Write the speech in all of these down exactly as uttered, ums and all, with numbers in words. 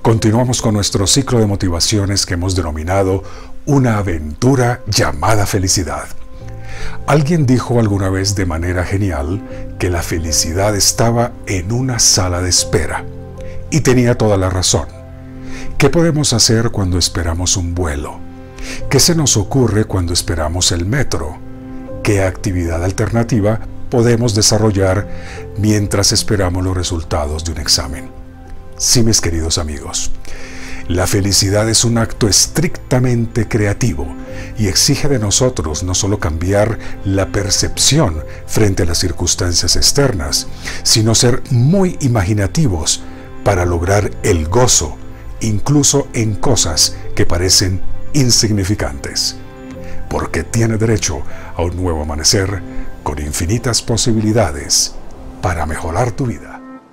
Continuamos con nuestro ciclo de motivaciones que hemos denominado una aventura llamada felicidad. Alguien dijo alguna vez de manera genial que la felicidad estaba en una sala de espera. Y tenía toda la razón. ¿Qué podemos hacer cuando esperamos un vuelo? ¿Qué se nos ocurre cuando esperamos el metro? ¿Qué actividad alternativa podemos desarrollar mientras esperamos los resultados de un examen? Sí, mis queridos amigos, la felicidad es un acto estrictamente creativo y exige de nosotros no solo cambiar la percepción frente a las circunstancias externas, sino ser muy imaginativos para lograr el gozo, incluso en cosas que parecen insignificantes. Porque tiene derecho a un nuevo amanecer con infinitas posibilidades para mejorar tu vida.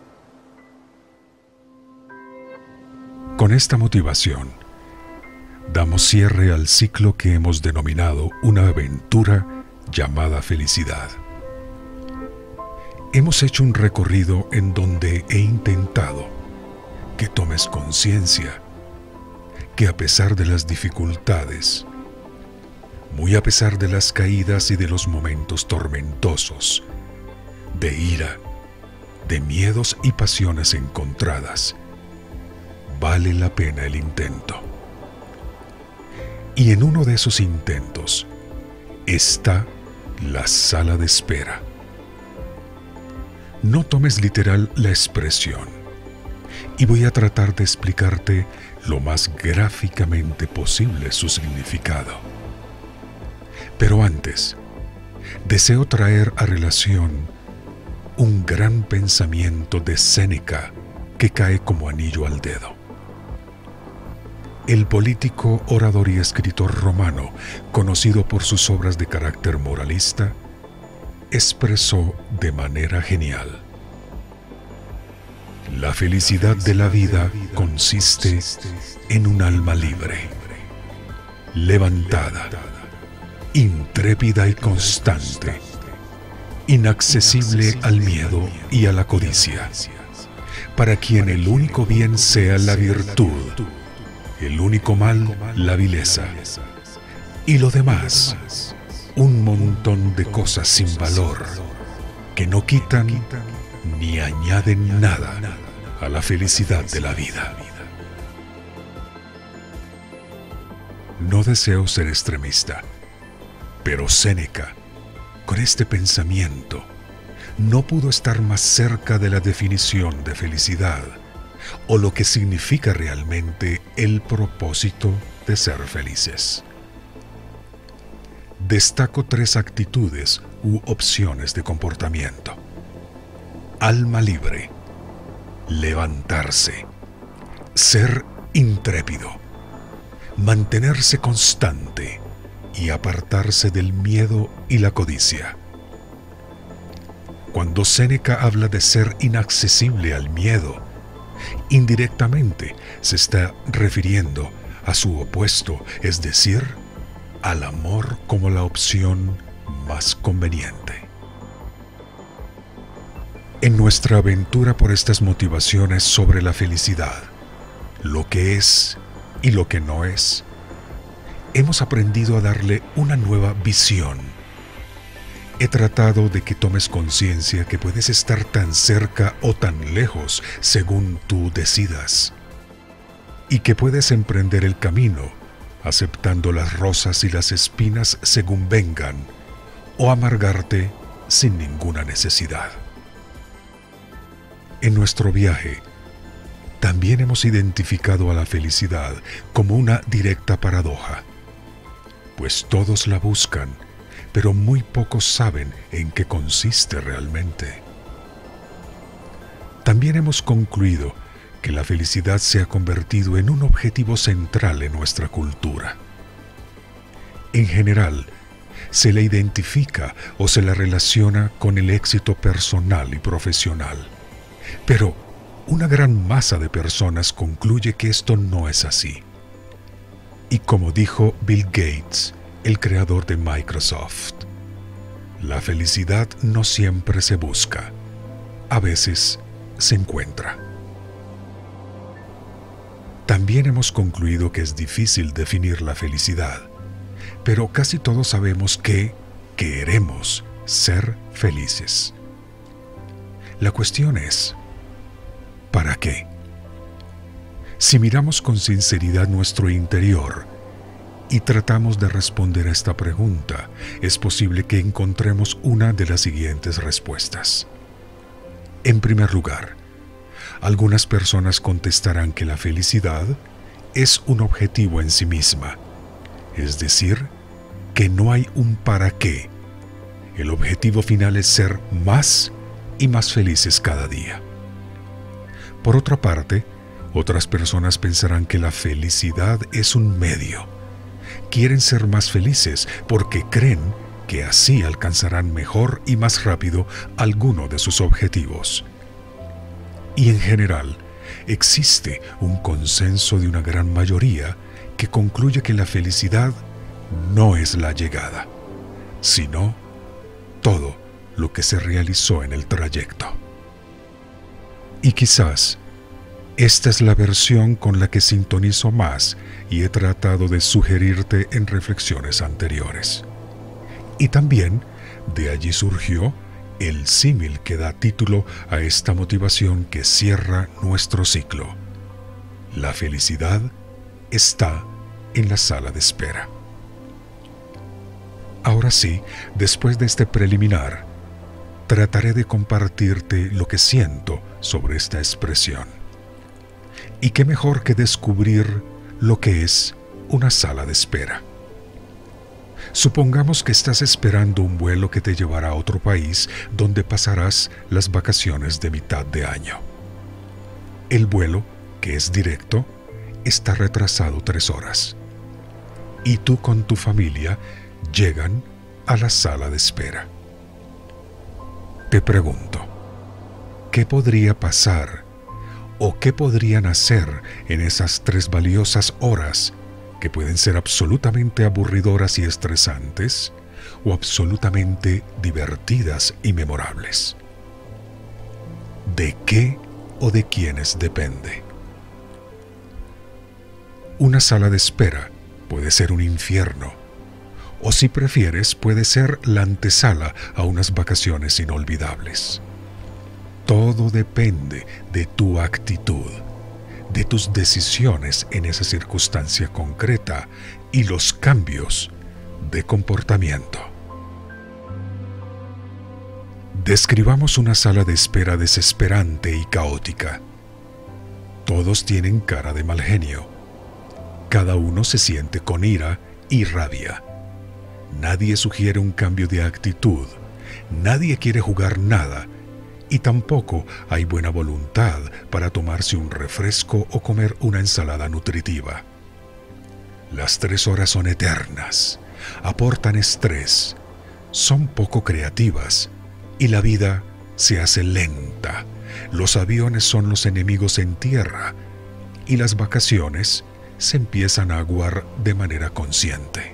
Con esta motivación, damos cierre al ciclo que hemos denominado una aventura llamada felicidad. Hemos hecho un recorrido en donde he intentado que tomes conciencia que a pesar de las dificultades, muy a pesar de las caídas y de los momentos tormentosos, de ira, de miedos y pasiones encontradas, vale la pena el intento. Y en uno de esos intentos está la sala de espera. No tomes literal la expresión, y voy a tratar de explicarte lo más gráficamente posible su significado. Pero antes, deseo traer a relación un gran pensamiento de Séneca que cae como anillo al dedo. El político, orador y escritor romano, conocido por sus obras de carácter moralista, expresó de manera genial: la felicidad de la vida consiste en un alma libre, levantada, intrépida y constante, inaccesible al miedo y a la codicia, para quien el único bien sea la virtud, el único mal la vileza, y lo demás un montón de cosas sin valor que no quitan ni añaden nada a la felicidad de la vida. No deseo ser extremista, pero Séneca, con este pensamiento, no pudo estar más cerca de la definición de felicidad o lo que significa realmente el propósito de ser felices. Destaco tres actitudes u opciones de comportamiento: alma libre, levantarse, ser intrépido, mantenerse constante y apartarse del miedo y la codicia. Cuando Séneca habla de ser inaccesible al miedo, indirectamente se está refiriendo a su opuesto, es decir, al amor como la opción más conveniente. En nuestra aventura por estas motivaciones sobre la felicidad, lo que es y lo que no es, hemos aprendido a darle una nueva visión. He tratado de que tomes conciencia que puedes estar tan cerca o tan lejos según tú decidas, y que puedes emprender el camino aceptando las rosas y las espinas según vengan, o amargarte sin ninguna necesidad. En nuestro viaje, también hemos identificado a la felicidad como una directa paradoja, pues todos la buscan, pero muy pocos saben en qué consiste realmente. También hemos concluido que la felicidad se ha convertido en un objetivo central en nuestra cultura. En general, se la identifica o se la relaciona con el éxito personal y profesional, pero una gran masa de personas concluye que esto no es así. Y como dijo Bill Gates, el creador de Microsoft, la felicidad no siempre se busca, a veces se encuentra. También hemos concluido que es difícil definir la felicidad, pero casi todos sabemos que queremos ser felices. La cuestión es, ¿para qué? Si miramos con sinceridad nuestro interior y tratamos de responder a esta pregunta, es posible que encontremos una de las siguientes respuestas. En primer lugar, algunas personas contestarán que la felicidad es un objetivo en sí misma, es decir, que no hay un para qué. El objetivo final es ser más y más felices cada día. Por otra parte, otras personas pensarán que la felicidad es un medio. Quieren ser más felices porque creen que así alcanzarán mejor y más rápido alguno de sus objetivos. Y en general, existe un consenso de una gran mayoría que concluye que la felicidad no es la llegada, sino todo lo que se realizó en el trayecto. Y quizás esta es la versión con la que sintonizo más y he tratado de sugerirte en reflexiones anteriores. Y también de allí surgió el símil que da título a esta motivación que cierra nuestro ciclo. La felicidad está en la sala de espera. Ahora sí, después de este preliminar, trataré de compartirte lo que siento sobre esta expresión. Y qué mejor que descubrir lo que es una sala de espera. Supongamos que estás esperando un vuelo que te llevará a otro país donde pasarás las vacaciones de mitad de año. El vuelo, que es directo, está retrasado tres horas. Y tú con tu familia llegan a la sala de espera. Te pregunto, ¿qué podría pasar o qué podrían hacer en esas tres valiosas horas que pueden ser absolutamente aburridoras y estresantes o absolutamente divertidas y memorables? ¿De qué o de quiénes depende? Una sala de espera puede ser un infierno, o si prefieres puede ser la antesala a unas vacaciones inolvidables. Todo depende de tu actitud, de tus decisiones en esa circunstancia concreta y los cambios de comportamiento. Describamos una sala de espera desesperante y caótica. Todos tienen cara de mal genio. Cada uno se siente con ira y rabia. Nadie sugiere un cambio de actitud. Nadie quiere jugar nada. Y tampoco hay buena voluntad para tomarse un refresco o comer una ensalada nutritiva. Las tres horas son eternas, aportan estrés, son poco creativas y la vida se hace lenta. Los aviones son los enemigos en tierra y las vacaciones se empiezan a aguar de manera consciente.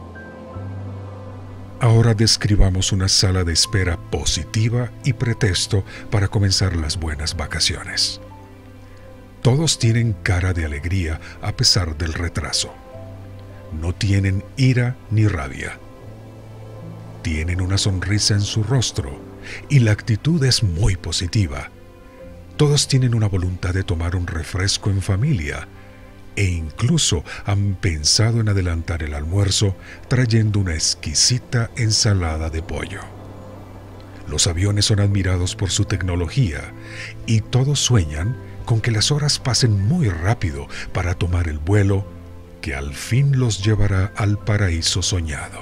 Ahora describamos una sala de espera positiva y pretexto para comenzar las buenas vacaciones. Todos tienen cara de alegría a pesar del retraso. No tienen ira ni rabia. Tienen una sonrisa en su rostro y la actitud es muy positiva. Todos tienen una voluntad de tomar un refresco en familia e incluso han pensado en adelantar el almuerzo trayendo una exquisita ensalada de pollo. Los aviones son admirados por su tecnología y todos sueñan con que las horas pasen muy rápido para tomar el vuelo que al fin los llevará al paraíso soñado.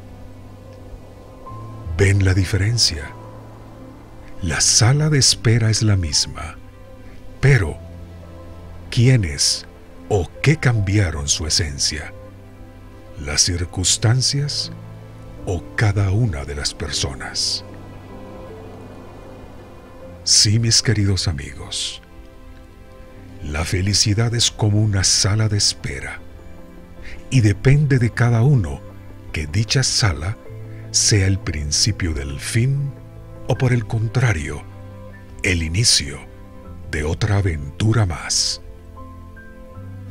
¿Ven la diferencia? La sala de espera es la misma, pero ¿quiénes o qué cambiaron su esencia? ¿Las circunstancias o cada una de las personas? Sí, mis queridos amigos, la felicidad es como una sala de espera y depende de cada uno que dicha sala sea el principio del fin o, por el contrario, el inicio de otra aventura más.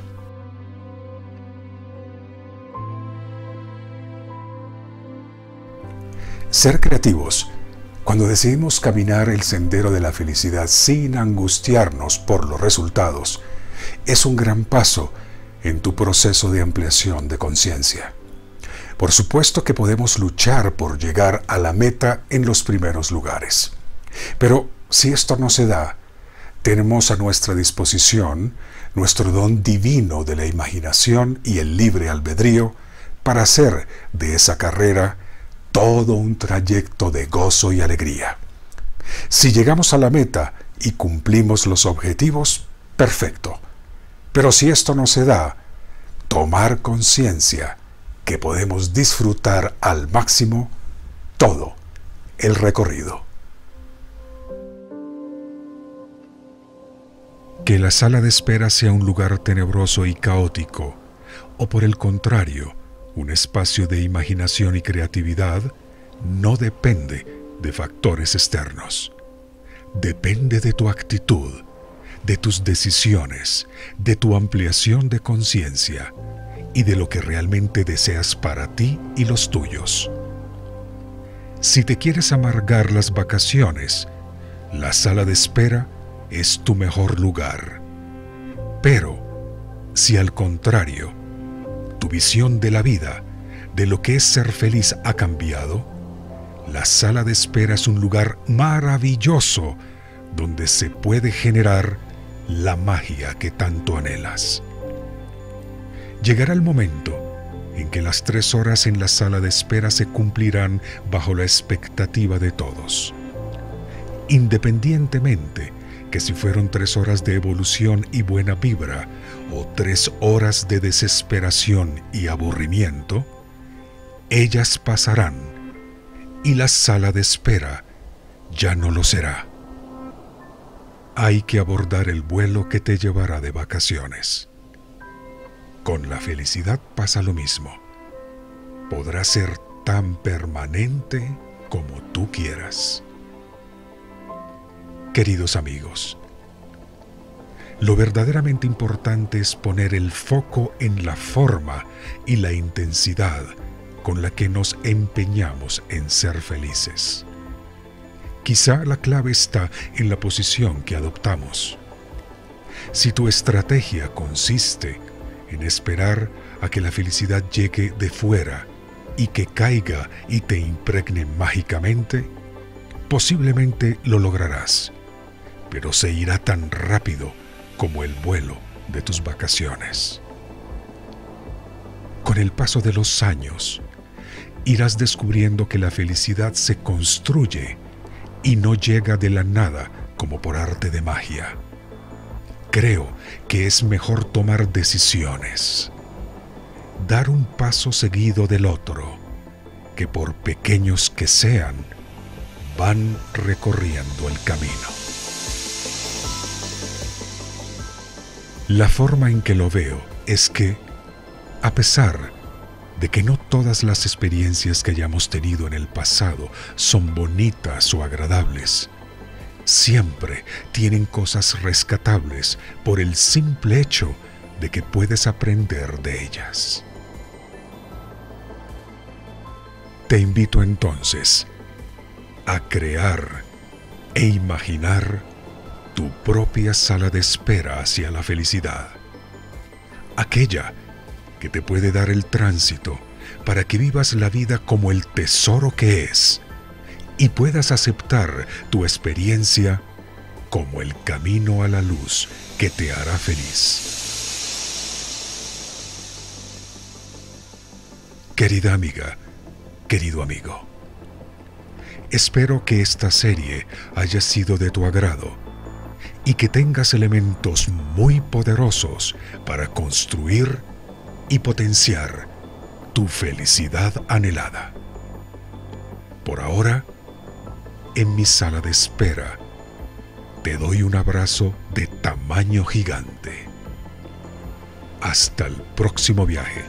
Ser creativos. Cuando decidimos caminar el sendero de la felicidad sin angustiarnos por los resultados, es un gran paso en tu proceso de ampliación de conciencia. Por supuesto que podemos luchar por llegar a la meta en los primeros lugares. Pero si esto no se da, tenemos a nuestra disposición nuestro don divino de la imaginación y el libre albedrío para hacer de esa carrera todo un trayecto de gozo y alegría. Si llegamos a la meta y cumplimos los objetivos, perfecto. Pero si esto no se da, tomar conciencia que podemos disfrutar al máximo todo el recorrido. Que la sala de espera sea un lugar tenebroso y caótico, o por el contrario, un espacio de imaginación y creatividad, no depende de factores externos. Depende de tu actitud, de tus decisiones, de tu ampliación de conciencia y de lo que realmente deseas para ti y los tuyos. Si te quieres amargar las vacaciones, la sala de espera es tu mejor lugar. Pero, si al contrario, tu visión de la vida, de lo que es ser feliz ha cambiado, la sala de espera es un lugar maravilloso donde se puede generar la magia que tanto anhelas. Llegará el momento en que las tres horas en la sala de espera se cumplirán bajo la expectativa de todos. Independientemente que si fueron tres horas de evolución y buena vibra o tres horas de desesperación y aburrimiento, ellas pasarán y la sala de espera ya no lo será. Hay que abordar el vuelo que te llevará de vacaciones. Con la felicidad pasa lo mismo. Podrá ser tan permanente como tú quieras. Queridos amigos, lo verdaderamente importante es poner el foco en la forma y la intensidad con la que nos empeñamos en ser felices. Quizá la clave está en la posición que adoptamos. Si tu estrategia consiste en esperar a que la felicidad llegue de fuera y que caiga y te impregne mágicamente, posiblemente lo lograrás, pero se irá tan rápido como el vuelo de tus vacaciones. Con el paso de los años, irás descubriendo que la felicidad se construye y no llega de la nada como por arte de magia. Creo que es mejor tomar decisiones, dar un paso seguido del otro, que por pequeños que sean, van recorriendo el camino. La forma en que lo veo es que, a pesar de que no todas las experiencias que hayamos tenido en el pasado son bonitas o agradables, siempre tienen cosas rescatables por el simple hecho de que puedes aprender de ellas. Te invito entonces a crear e imaginar tu propia sala de espera hacia la felicidad, aquella que te puede dar el tránsito para que vivas la vida como el tesoro que es y puedas aceptar tu experiencia como el camino a la luz que te hará feliz. Querida amiga, querido amigo, espero que esta serie haya sido de tu agrado y que tengas elementos muy poderosos para construir y potenciar tu felicidad anhelada. Por ahora, en mi sala de espera, te doy un abrazo de tamaño gigante. Hasta el próximo viaje.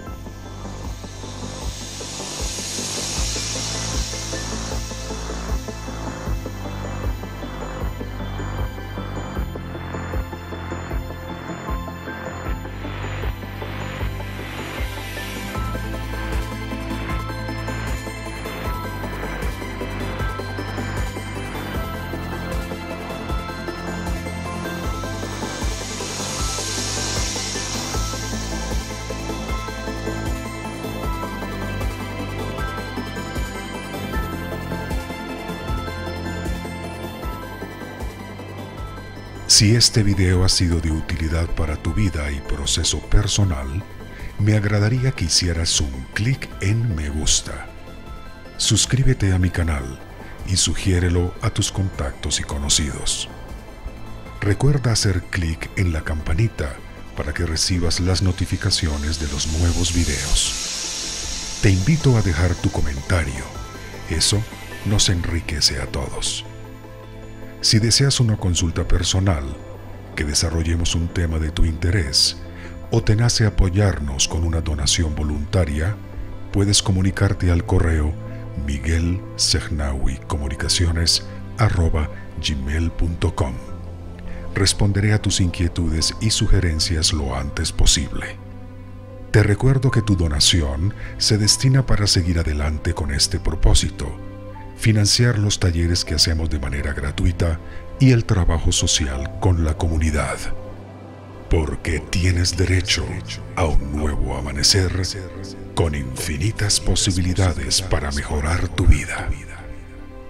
Si este video ha sido de utilidad para tu vida y proceso personal, me agradaría que hicieras un clic en me gusta. Suscríbete a mi canal y sugiérelo a tus contactos y conocidos. Recuerda hacer clic en la campanita para que recibas las notificaciones de los nuevos videos. Te invito a dejar tu comentario. Eso nos enriquece a todos. Si deseas una consulta personal, que desarrollemos un tema de tu interés, o te nace apoyarnos con una donación voluntaria, puedes comunicarte al correo miguel segnawi comunicaciones arroba gmail punto com. Responderé a tus inquietudes y sugerencias lo antes posible. Te recuerdo que tu donación se destina para seguir adelante con este propósito, financiar los talleres que hacemos de manera gratuita y el trabajo social con la comunidad. Porque tienes derecho a un nuevo amanecer con infinitas posibilidades para mejorar tu vida.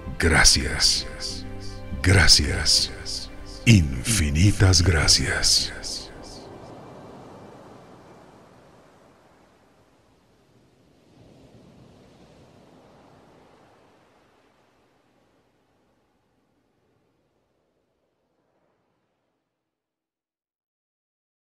Gracias. Gracias. Infinitas gracias.